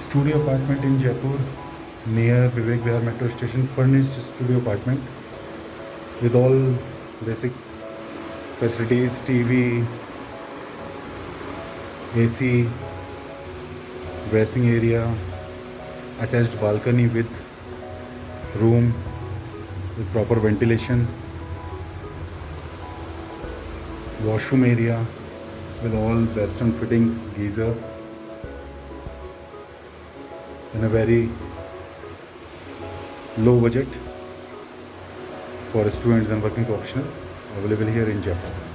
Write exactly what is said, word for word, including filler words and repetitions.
studio apartment in Jaipur near Vivek Vihar metro station, furnished studio apartment with all basic facilities, T V, A C, dressing area, attached balcony with room with proper ventilation, washroom area with all western fittings, geyser, in a very low budget for students and working professionals, available here in Jaipur.